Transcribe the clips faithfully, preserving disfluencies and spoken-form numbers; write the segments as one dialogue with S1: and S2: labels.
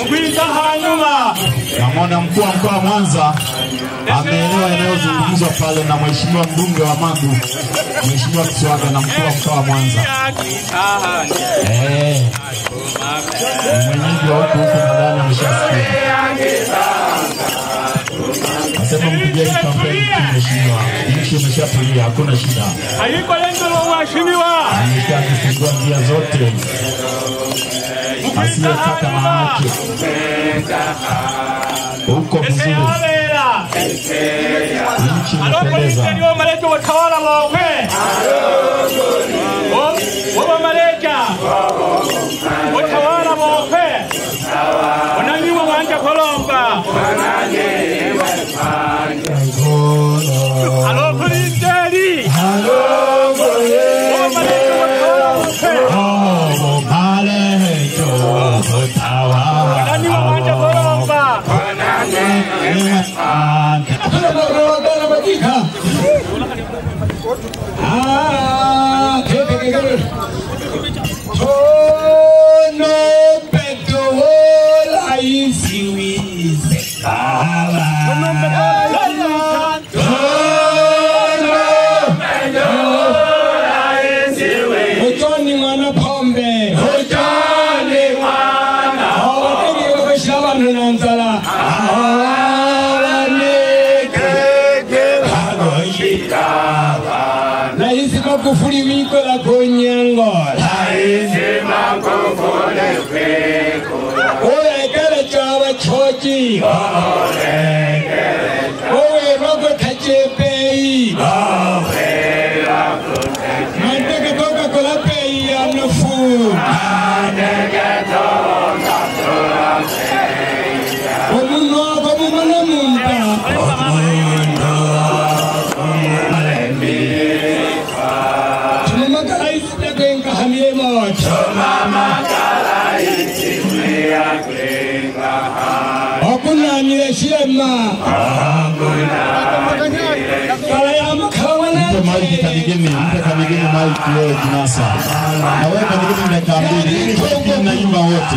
S1: Namwona mkuu wa mkoa wa Mwanza ameelewa yanayozungumzwa pale na mheshimiwa mbunge wa Magu, Mheshimiwa Kiswaga na mkuu wa mkoa wa Mwanza. Eh. Mwenyeji wa huko huko nadhani ameshasikia. Nasema mpigeni kampeni mheshimiwa. Nchi imeshatulia, hakuna shida.
S2: Haiko lengo la mheshimiwa.
S1: Ameshafungua njia zote. Asiyetaka maake. Huko vizuri. Nchi inapendeza.
S2: Ndio maleta watawala wawe. Wao maleta. Watawala wawe. Wananyuma wanja kolomba. Halo kulindeli.
S1: Halo
S2: Wao maleta watawala wawe.
S1: Oh, maleto watawala.
S2: Wananyuma wanja kolomba.
S1: Ah, Magufuli wiko la konyango Laizima Magufuli wiko Oye kere chawa chochi Oye kere chawa Oye rogo tachepei Oye rogo tachepei Manteke toka kola pei ya mnafu Manteke toka kola pei ya Omuno komu mana mumpa Omuno Hakuna nileshema Kala ya mkawana Mpe maiki kanigini Mpe kanigini maiki wewe kinasa Na wewe kanigini mekambili Mpe na ima wote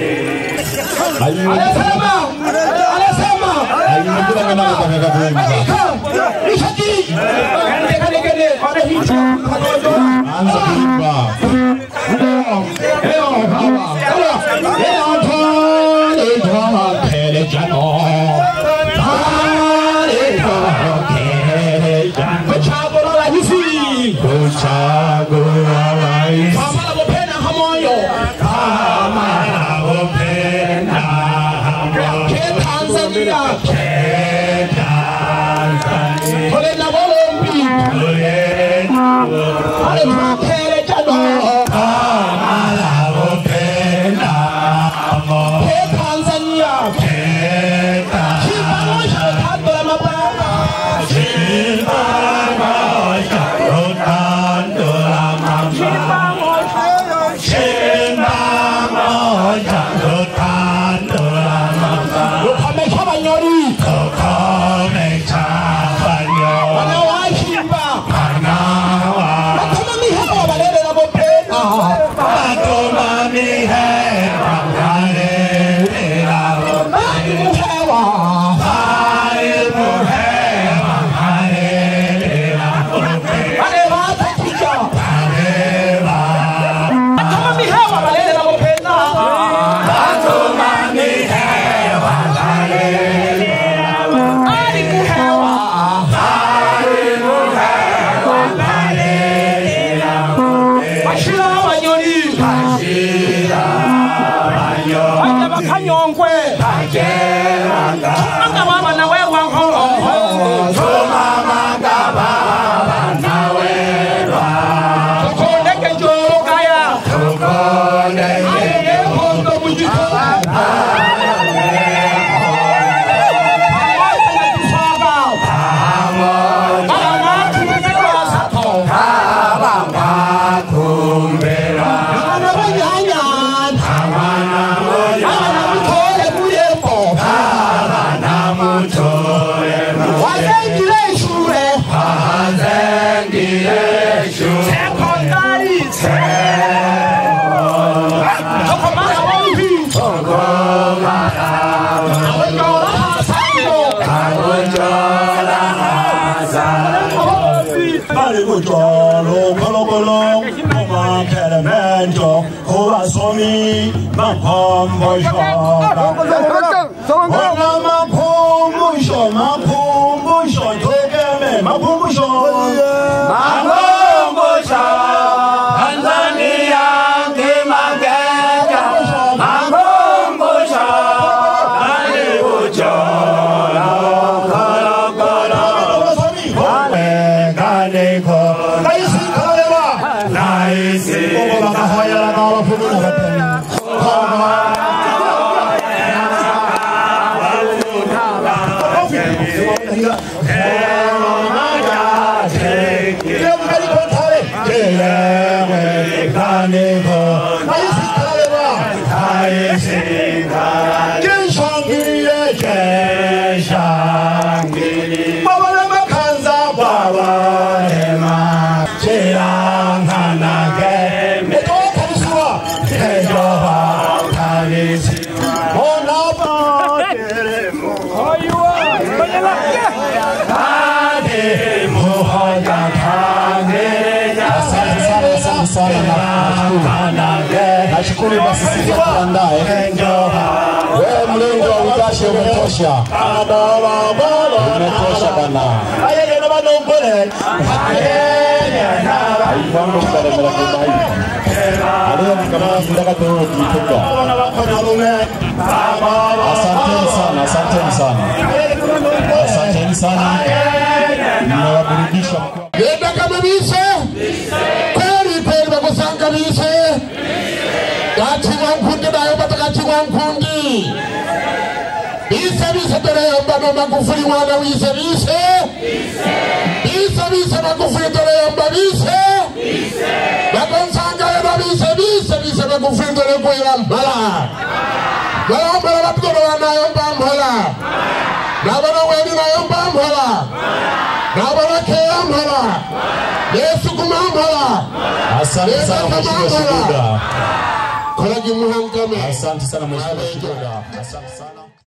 S1: Anasema Anasema Alimekila kana kutaka kuhimba Nishaki Kanigini Anza kuhimba Baba na
S3: elemento huwasomi makumbusho wana makumbusho makumbusho tukeme makumbusho makumbusho Tanzania kimagega makumbusho alibuchola kala kala kaneko naisi kalewa naisi ola hoya la kala fudu nashukuru basi sisi tuandae wewe mlengo wa utashe umetosha umetosha bana ayeye na bana mbele ayeye na aifango kare mera kibai alio kama ndaka tu kitoka asanteni sana asanteni sana asanteni sana mnawaburudisha yenda kama bise kweli kweli bakosanga bise Gachi wankundi na yomba gachi wankundi Bise bise tere yomba no Magufuli wana wise bise Bise bise Magufuli tere yomba bise Bakonsanga yomba bise bise bise Magufuli tere kuira mbala Wala mbala batugoro wana yomba mbala Nabana weni na yomba mbala Nabana kea mbala Yesu kuma mbala Asante sana mheshimiwa Shibuda Asante sana mheshimiwa Shibuda. Asante sana.